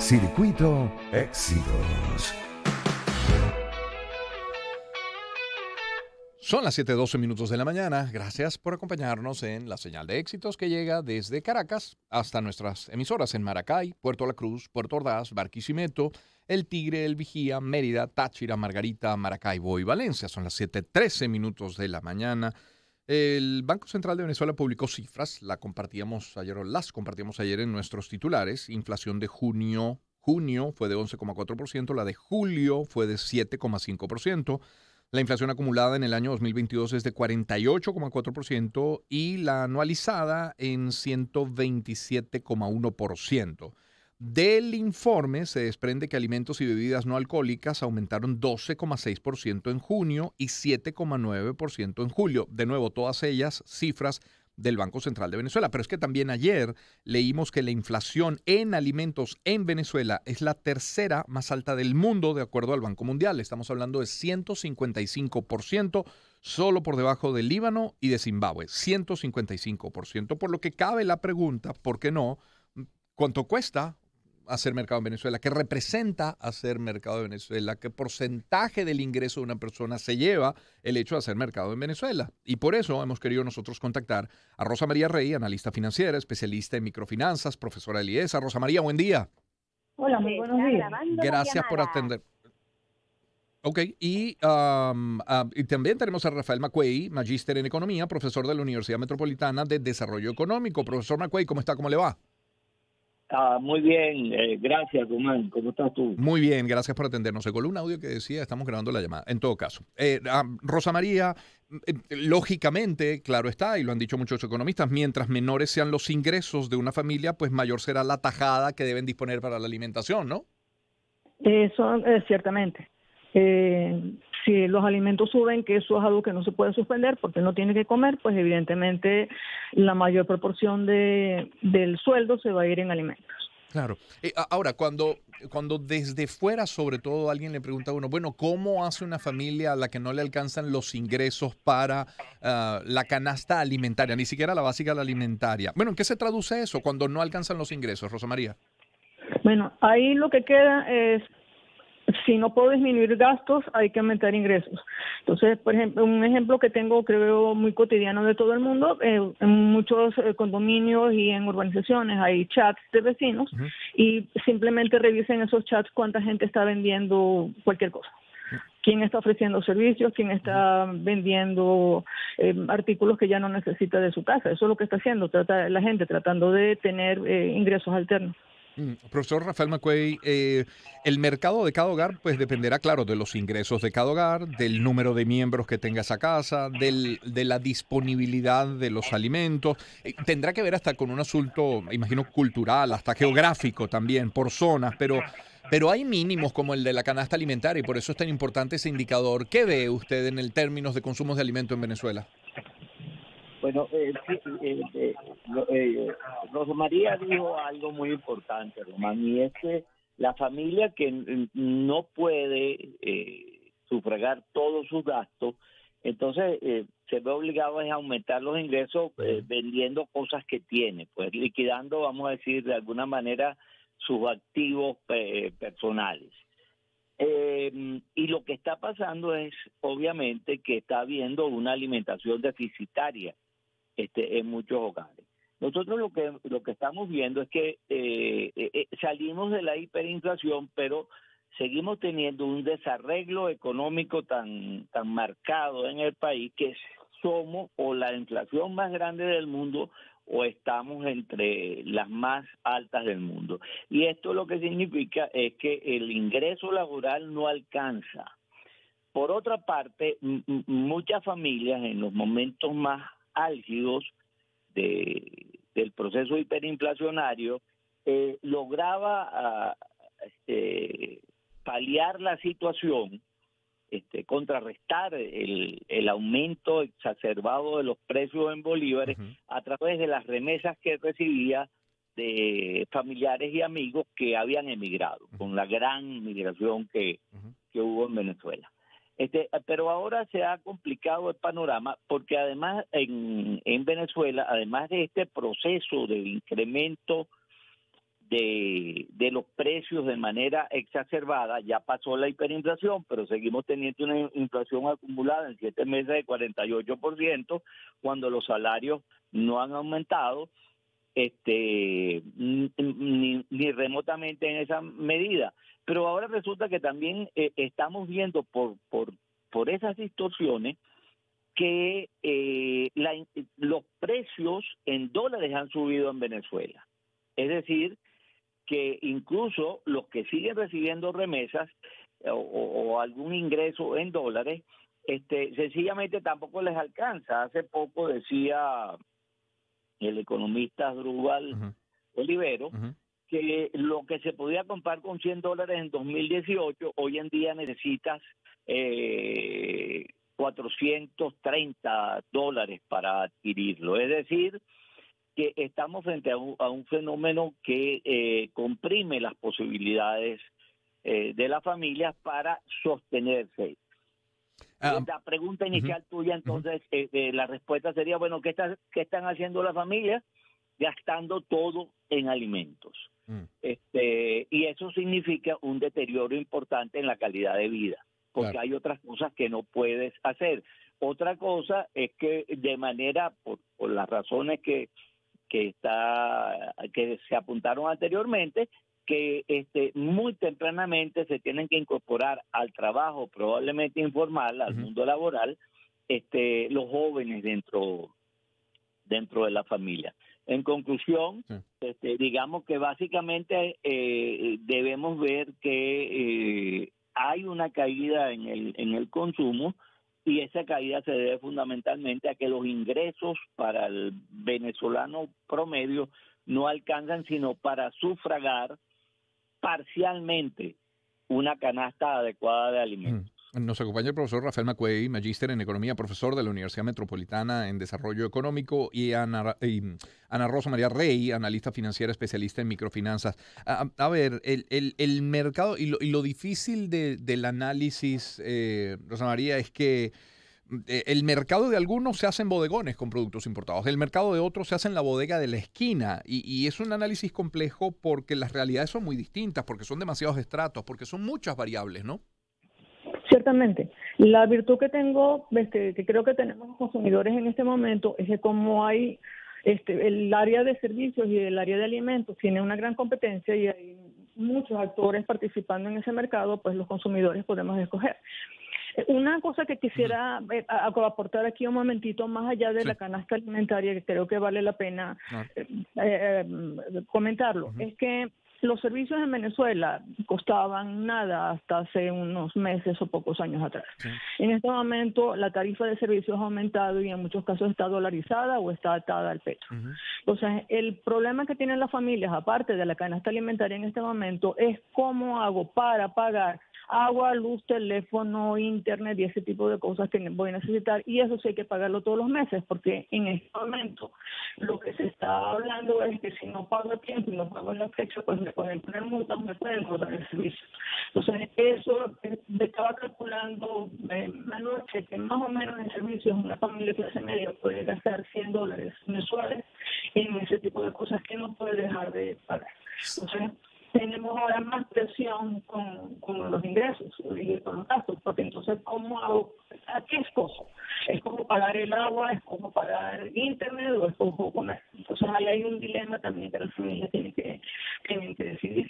Circuito Éxitos. Son las 7:12 de la mañana. Gracias por acompañarnos en la señal de éxitos que llega desde Caracas hasta nuestras emisoras en Maracay, Puerto La Cruz, Puerto Ordaz, Barquisimeto, El Tigre, El Vigía, Mérida, Táchira, Margarita, Maracaibo y Valencia. Son las 7:13 de la mañana. El Banco Central de Venezuela publicó cifras, las compartíamos ayer en nuestros titulares. Inflación de junio fue de 11,4%, la de julio fue de 7,5%. La inflación acumulada en el año 2022 es de 48,4% y la anualizada en 127,1%. Del informe se desprende que alimentos y bebidas no alcohólicas aumentaron 12,6% en junio y 7,9% en julio. De nuevo, todas ellas cifras del Banco Central de Venezuela. Pero es que también ayer leímos que la inflación en alimentos en Venezuela es la tercera más alta del mundo, de acuerdo al Banco Mundial. Estamos hablando de 155%, solo por debajo del Líbano y de Zimbabue. 155%, por lo que cabe la pregunta, ¿por qué no? ¿Cuánto cuesta hacer mercado en Venezuela? ¿Qué representa hacer mercado en Venezuela? ¿Qué porcentaje del ingreso de una persona se lleva el hecho de hacer mercado en Venezuela? Y por eso hemos querido nosotros contactar a Rosa María Rey, analista financiera, especialista en microfinanzas, profesora de IESA. Rosa María, buen día. Hola, muy buenos días. Gracias por atender. Ok, y también tenemos a Rafael Macuey, magíster en economía, profesor de la Universidad Metropolitana de Desarrollo Económico. Profesor Macuey, ¿cómo está? ¿Cómo le va? Muy bien, gracias, Román. ¿Cómo estás tú? Muy bien, gracias por atendernos. Se coló un audio que decía, estamos grabando la llamada. En todo caso, Rosa María, lógicamente, claro está, y lo han dicho muchos economistas, mientras menores sean los ingresos de una familia, pues mayor será la tajada que deben disponer para la alimentación, ¿no? Eso, ciertamente. Si los alimentos suben, que eso es algo que no se puede suspender porque no tiene que comer, pues evidentemente la mayor proporción del sueldo se va a ir en alimentos. Claro. Ahora, cuando desde fuera, sobre todo, alguien le pregunta a uno, bueno, ¿cómo hace una familia a la que no le alcanzan los ingresos para la canasta alimentaria, ni siquiera la básica, la alimentaria? Bueno, ¿en qué se traduce eso cuando no alcanzan los ingresos, Rosa María? Bueno, ahí lo que queda es, si no puedo disminuir gastos, hay que aumentar ingresos. Entonces, por ejemplo, un ejemplo que tengo, creo, muy cotidiano de todo el mundo, en muchos condominios y en urbanizaciones hay chats de vecinos y simplemente revisen esos chats cuánta gente está vendiendo cualquier cosa. ¿Quién está ofreciendo servicios? ¿Quién está vendiendo artículos que ya no necesita de su casa? Eso es lo que está haciendo la gente, tratando de tener ingresos alternos. Profesor Rafael Macuey, el mercado de cada hogar pues dependerá, claro, de los ingresos de cada hogar, del número de miembros que tenga esa casa, de la disponibilidad de los alimentos. Tendrá que ver hasta con un asunto, imagino, cultural, hasta geográfico también, por zonas, pero hay mínimos como el de la canasta alimentaria y por eso es tan importante ese indicador. ¿Qué ve usted en el términos de consumos de alimentos en Venezuela? Bueno, Rosa María dijo algo muy importante, Román, y es que la familia que no puede sufragar todos sus gastos, entonces se ve obligado a aumentar los ingresos vendiendo cosas que tiene, pues liquidando, vamos a decir, de alguna manera sus activos personales. Y lo que está pasando es, obviamente, que está habiendo una alimentación deficitaria en muchos hogares. Nosotros lo que estamos viendo es que salimos de la hiperinflación, pero seguimos teniendo un desarreglo económico tan marcado en el país que somos o la inflación más grande del mundo o estamos entre las más altas del mundo. Y esto lo que significa es que el ingreso laboral no alcanza. Por otra parte, muchas familias en los momentos más álgidos del proceso hiperinflacionario lograba paliar la situación, contrarrestar el aumento exacerbado de los precios en bolívares a través de las remesas que recibía de familiares y amigos que habían emigrado con la gran migración que hubo en Venezuela. Pero ahora se ha complicado el panorama porque además en Venezuela, además de este proceso de incremento de los precios de manera exacerbada. Ya pasó la hiperinflación, pero seguimos teniendo una inflación acumulada en 7 meses de 48%, cuando los salarios no han aumentado ni remotamente en esa medida. Pero ahora resulta que también estamos viendo por esas distorsiones que los precios en dólares han subido en Venezuela. Es decir, que incluso los que siguen recibiendo remesas o algún ingreso en dólares, sencillamente tampoco les alcanza. Hace poco decía el economista Asdrúbal Olivero que lo que se podía comprar con $100 en 2018, hoy en día necesitas $430 para adquirirlo. Es decir, que estamos frente a un fenómeno que comprime las posibilidades de las familias para sostenerse. La pregunta inicial tuya, entonces, la respuesta sería, bueno, ¿qué están haciendo las familias? Gastando todo en alimentos. Y eso significa un deterioro importante en la calidad de vida, porque hay otras cosas que no puedes hacer. Otra cosa es que de manera, por las razones que se apuntaron anteriormente, que muy tempranamente se tienen que incorporar al trabajo probablemente informal, al mundo laboral, los jóvenes dentro de la familia. En conclusión, digamos que básicamente debemos ver que hay una caída en el consumo, y esa caída se debe fundamentalmente a que los ingresos para el venezolano promedio no alcanzan sino para sufragar parcialmente una canasta adecuada de alimentos. Nos acompaña el profesor Rafael Macuey, magíster en Economía, profesor de la Universidad Metropolitana en Desarrollo Económico, y Ana Rosa María Rey, analista financiera especialista en microfinanzas. A ver, el mercado y lo difícil del análisis, Rosa María, es que el mercado de algunos se hace en bodegones con productos importados, el mercado de otros se hace en la bodega de la esquina, y es un análisis complejo porque las realidades son muy distintas, porque son demasiados estratos, porque son muchas variables, ¿no? Ciertamente. La virtud que tengo, que creo que tenemos los consumidores en este momento, es que como hay el área de servicios y el área de alimentos tiene una gran competencia y hay muchos actores participando en ese mercado, pues los consumidores podemos escoger. Una cosa que quisiera aportar aquí un momentito, más allá de la canasta alimentaria, que creo que vale la pena comentarlo, es que los servicios en Venezuela costaban nada hasta hace unos meses o pocos años atrás. En este momento la tarifa de servicios ha aumentado y en muchos casos está dolarizada o está atada al petro. Entonces, el problema que tienen las familias, aparte de la canasta alimentaria en este momento, es cómo hago para pagar agua, luz, teléfono, internet y ese tipo de cosas que voy a necesitar, y eso sí hay que pagarlo todos los meses, porque en este momento lo que se está hablando es que si no pago a tiempo y no pago en la fecha, pues me pueden poner multas, me pueden cortar el servicio. Entonces, eso estaba calculando anoche que más o menos en servicios una familia de clase media puede gastar $100 mensuales en ese tipo de cosas que no puede dejar de pagar. Entonces, tenemos ahora más presión con los ingresos y con los gastos, porque entonces, ¿cómo hago? ¿A qué es cosa? ¿Es como pagar el agua? ¿Es como pagar internet? ¿O es como comer? Entonces, ahí hay un dilema también que las familias tienen que decidir.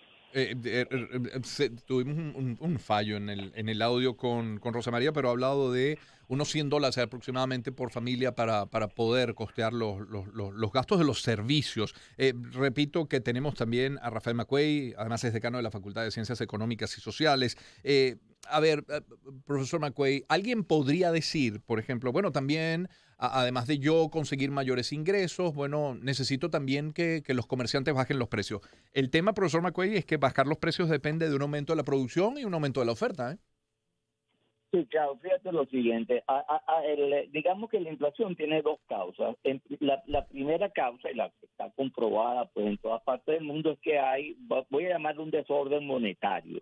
Tuvimos un fallo en el audio con Rosa María, pero ha hablado de unos $100 aproximadamente por familia para poder costear los gastos de los servicios. Repito que tenemos también a Rafael Macuey, además es decano de la Facultad de Ciencias Económicas y Sociales. A ver, profesor Macuey, ¿alguien podría decir, por ejemplo, bueno, también, además de yo conseguir mayores ingresos, bueno, necesito también que los comerciantes bajen los precios? El tema, profesor Macuey, es que bajar los precios depende de un aumento de la producción y un aumento de la oferta, ¿eh? Sí, claro, fíjate lo siguiente, digamos que la inflación tiene dos causas. La primera causa, y la que está comprobada pues en todas partes del mundo, es que hay, voy a llamarlo un desorden monetario.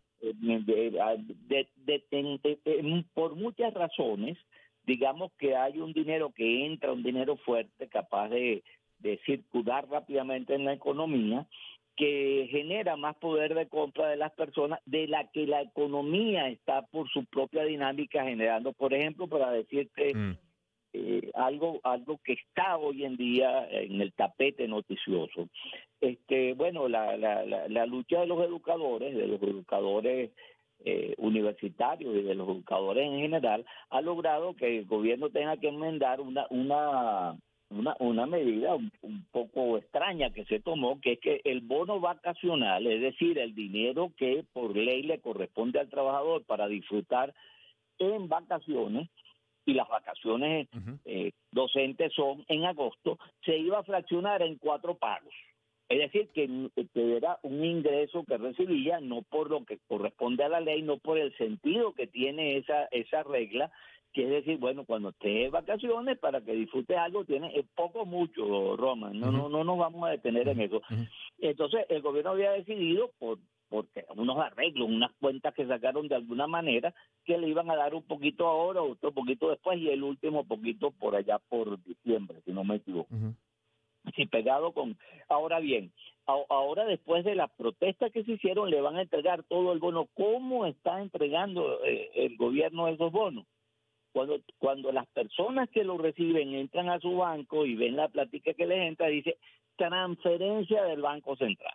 Por muchas razones, digamos que hay un dinero que entra, un dinero fuerte, capaz de circular rápidamente en la economía, que genera más poder de compra de las personas, de la que la economía está por su propia dinámica generando. Por ejemplo, para decirte algo que está hoy en día en el tapete noticioso. Bueno, la lucha de los educadores universitarios y de los educadores en general ha logrado que el gobierno tenga que enmendar una medida un poco extraña que se tomó, que es que el bono vacacional, es decir, el dinero que por ley le corresponde al trabajador para disfrutar en vacaciones, y las vacaciones docentes son en agosto, se iba a fraccionar en 4 pagos. Es decir, que era un ingreso que recibía no por lo que corresponde a la ley, no por el sentido que tiene esa regla, que es decir, bueno, cuando estés de vacaciones, para que disfrutes algo, tienes poco mucho, Roman, no nos vamos a detener en eso. Entonces, el gobierno había decidido, porque unos arreglos, unas cuentas que sacaron de alguna manera, que le iban a dar un poquito ahora, otro poquito después, y el último poquito por allá por diciembre, si no me equivoco. Sí, pegado con... Ahora bien, ahora después de las protestas que se hicieron, le van a entregar todo el bono. ¿Cómo está entregando el gobierno esos bonos? Cuando las personas que lo reciben entran a su banco y ven la plática que les entra, dice transferencia del Banco Central.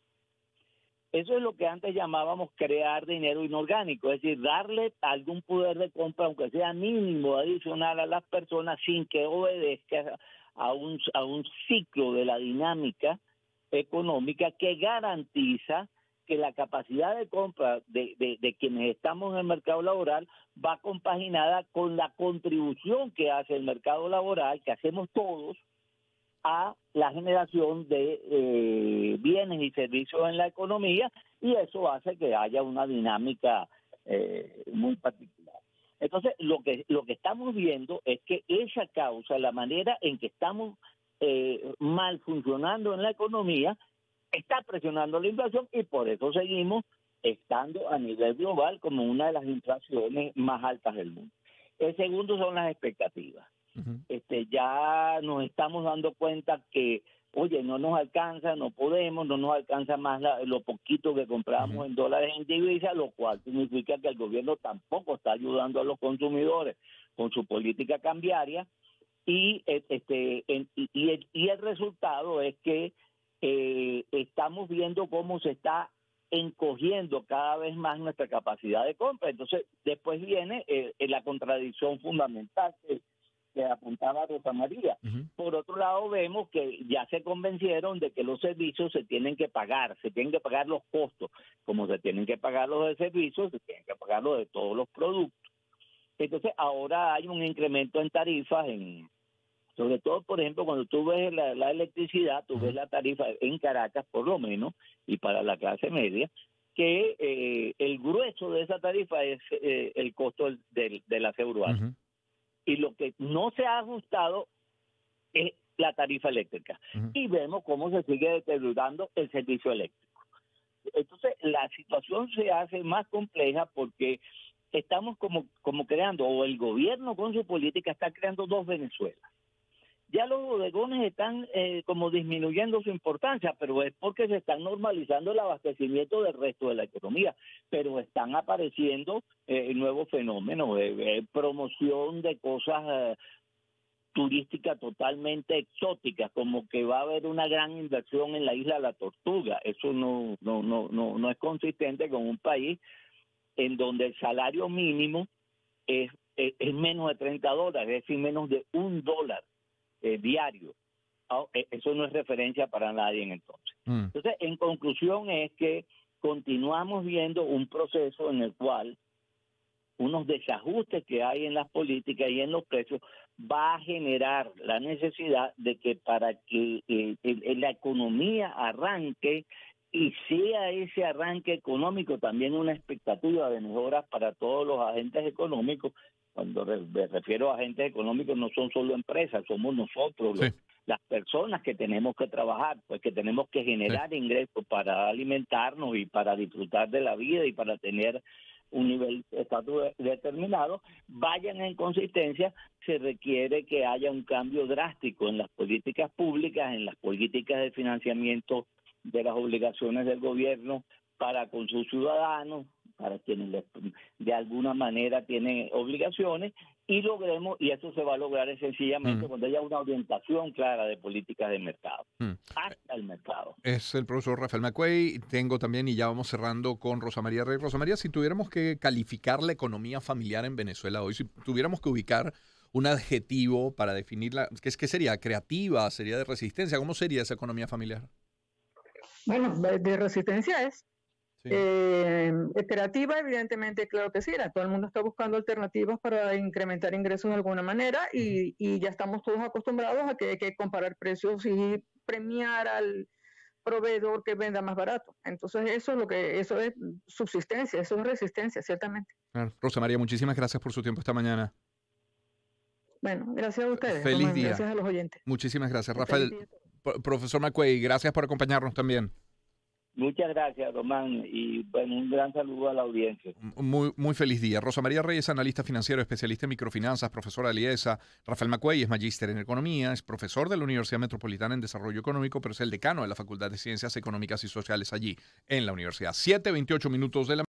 Eso es lo que antes llamábamos crear dinero inorgánico, es decir, darle algún poder de compra, aunque sea mínimo, adicional a las personas, sin que obedezca a un ciclo de la dinámica económica que garantiza que la capacidad de compra de quienes estamos en el mercado laboral va compaginada con la contribución que hace el mercado laboral, que hacemos todos, a la generación de bienes y servicios en la economía, y eso hace que haya una dinámica muy particular. Entonces, lo que estamos viendo es que esa causa, la manera en que estamos mal funcionando en la economía, está presionando la inflación, y por eso seguimos estando a nivel global como una de las inflaciones más altas del mundo. El segundo son las expectativas. Ya nos estamos dando cuenta que, oye, no nos alcanza, no nos alcanza más lo poquito que compramos en dólares en divisa, lo cual significa que el gobierno tampoco está ayudando a los consumidores con su política cambiaria, y el resultado es que estamos viendo cómo se está encogiendo cada vez más nuestra capacidad de compra. Entonces, después viene la contradicción fundamental que apuntaba Rosa María. Por otro lado, vemos que ya se convencieron de que los servicios se tienen que pagar los costos, como se tienen que pagar los de servicios, se tienen que pagar los de todos los productos. Entonces, ahora hay un incremento en tarifas, sobre todo, por ejemplo, cuando tú ves la electricidad, tú ves la tarifa en Caracas, por lo menos, y para la clase media, que el grueso de esa tarifa es el costo del aseo urbano. Y lo que no se ha ajustado es la tarifa eléctrica. Y vemos cómo se sigue deteriorando el servicio eléctrico. Entonces, la situación se hace más compleja porque estamos como creando, o el gobierno con su política está creando 2 Venezuelas. Ya los bodegones están como disminuyendo su importancia, pero es porque se están normalizando el abastecimiento del resto de la economía. Pero están apareciendo nuevos fenómenos, promoción de cosas turísticas totalmente exóticas, como que va a haber una gran inversión en la isla de la Tortuga. Eso no es consistente con un país en donde el salario mínimo es menos de $30, es decir, menos de $1 diario. Eso no es referencia para nadie en entonces. Entonces, en conclusión, es que continuamos viendo un proceso en el cual unos desajustes que hay en las políticas y en los precios va a generar la necesidad de que para que la economía arranque, y sea ese arranque económico también una expectativa de mejoras para todos los agentes económicos. Cuando me refiero a agentes económicos, no son solo empresas, somos nosotros, las personas que tenemos que trabajar, pues que tenemos que generar ingresos para alimentarnos y para disfrutar de la vida y para tener un nivel de estatus determinado, vayan en consistencia. Se requiere que haya un cambio drástico en las políticas públicas, en las políticas de financiamiento de las obligaciones del gobierno para con sus ciudadanos, para quienes de alguna manera tienen obligaciones, y logremos, y eso se va a lograr sencillamente cuando haya una orientación clara de políticas de mercado, hasta el mercado. Es el profesor Rafael McQuay. Tengo también, y ya vamos cerrando con Rosa María Rey. Rosa María, si tuviéramos que calificar la economía familiar en Venezuela hoy, si tuviéramos que ubicar un adjetivo para definirla, ¿qué sería? ¿Creativa? ¿Sería de resistencia? ¿Cómo sería esa economía familiar? Bueno, de resistencia es. Sí. Creativa, evidentemente, claro que sí. Todo el mundo está buscando alternativas para incrementar ingresos de alguna manera y ya estamos todos acostumbrados a que hay que comparar precios y premiar al proveedor que venda más barato. Entonces eso es subsistencia, eso es resistencia, ciertamente. Claro. Rosa María, muchísimas gracias por su tiempo esta mañana. Bueno, gracias a ustedes. Feliz Román, día. gracias a los oyentes. Muchísimas gracias, Feliz Rafael. día. Profesor McQuay, gracias por acompañarnos también. Muchas gracias, Román, y bueno, un gran saludo a la audiencia. Muy feliz día. Rosa María Reyes, analista financiero, especialista en microfinanzas, profesora de IESA. Rafael McQuay es magíster en economía, es profesor de la Universidad Metropolitana en Desarrollo Económico, pero es el decano de la Facultad de Ciencias Económicas y Sociales allí en la universidad. 7:28 minutos de la